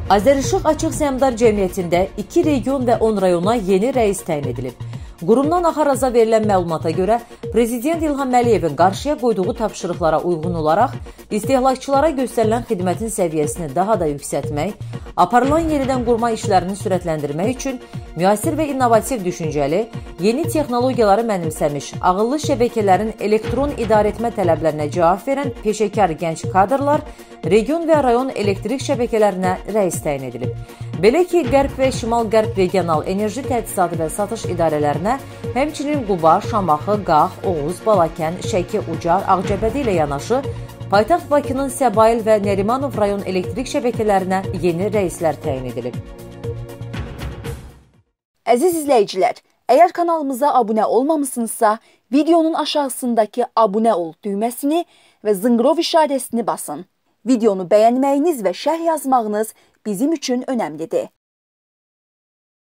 Azərişıq Açıq Səhmdar Cəmiyyətində 2 region və 10 rayona yeni rəis təyin edilib. Qurumdan Axaraza verilən məlumata görə, Prezident İlham Əliyevin qarşıya qoyduğu tapşırıqlara uyğun olaraq istehlakçılara göstərilən xidmətin səviyyəsini daha da yüksəltmək, aparılan yenidən qurma işlərini sürətləndirmək üçün müasir və innovativ düşüncəli, yeni texnologiyaları mənimsəmiş, ağıllı şəbəkələrin elektron idarəetmə tələblərinə cavab verən peşəkar gənc kadrlar region və rayon elektrik şəbəkələrinə rəis təyin edilib. Belə ki, Qərb və Şimal-Qərb regional enerji tədrisatı və satış idarələrinə, həmçinin Quba, Şamaxı, Qax, Oğuz, Balakən, Şəki, Ucar, Ağcabədi ilə yanaşı, paytaxt Bakının Səbail və Nərimanov rayon elektrik şəbəkələrinə yeni rəislər təyin edilib. Əziz izləyicilər, əgər kanalımıza abunə olmamışsınızsa, videonun aşağısındakı abunə ol düyməsini və zınqrov işarəsini basın. Videonu bəyənməyiniz və şərh yazmağınız bizim üçün önəmlidir.